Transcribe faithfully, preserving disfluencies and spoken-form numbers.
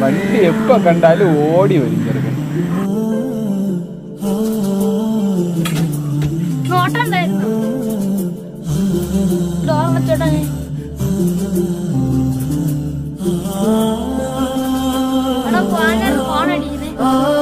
വണ്ടി എപ്പോ കണ്ടാലും ഓടി വരും ചെറുക്കൻ. ഫോൺ അടിക്കുന്നേ.